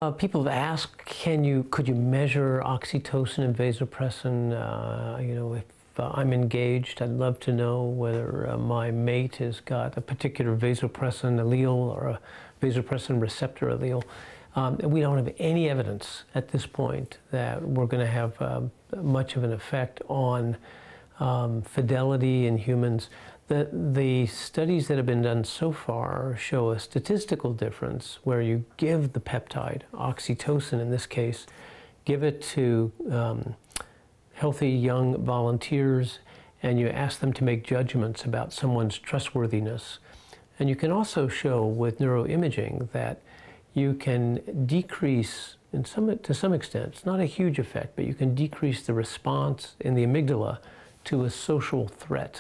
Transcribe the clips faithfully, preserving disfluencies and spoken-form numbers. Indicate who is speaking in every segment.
Speaker 1: Uh, people have asked, can you, could you measure oxytocin and vasopressin? Uh, you know, if uh, I'm engaged, I'd love to know whether uh, my mate has got a particular vasopressin allele or a vasopressin receptor allele. Um, we don't have any evidence at this point that we're going to have uh, much of an effect on um, fidelity in humans. The, the studies that have been done so far show a statistical difference where you give the peptide, oxytocin in this case, give it to um, healthy young volunteers, and you ask them to make judgments about someone's trustworthiness. And you can also show with neuroimaging that you can decrease, in some, to some extent, it's not a huge effect, but you can decrease the response in the amygdala to a social threat.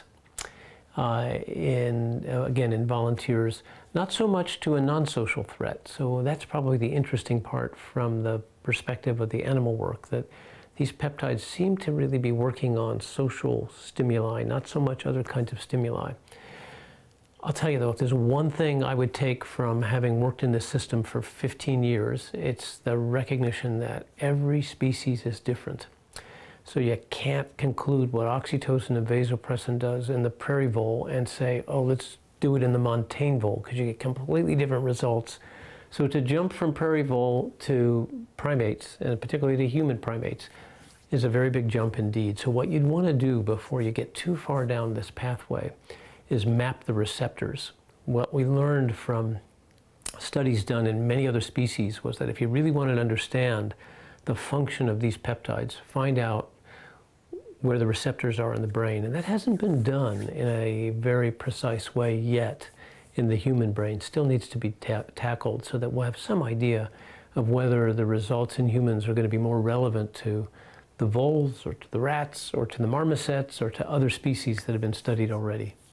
Speaker 1: Uh, in, uh, again, in volunteers, not so much to a non-social threat. So that's probably the interesting part from the perspective of the animal work, that these peptides seem to really be working on social stimuli, not so much other kinds of stimuli. I'll tell you though, if there's one thing I would take from having worked in this system for fifteen years, it's the recognition that every species is different. So you can't conclude what oxytocin and vasopressin does in the prairie vole and say, oh, let's do it in the montane vole, because you get completely different results. So to jump from prairie vole to primates, and particularly to human primates, is a very big jump indeed. So what you'd want to do before you get too far down this pathway is map the receptors. What we learned from studies done in many other species was that if you really wanted to understand the function of these peptides, find out where the receptors are in the brain. And that hasn't been done in a very precise way yet in the human brain. Still needs to be ta tackled so that we'll have some idea of whether the results in humans are going to be more relevant to the voles or to the rats or to the marmosets or to other species that have been studied already.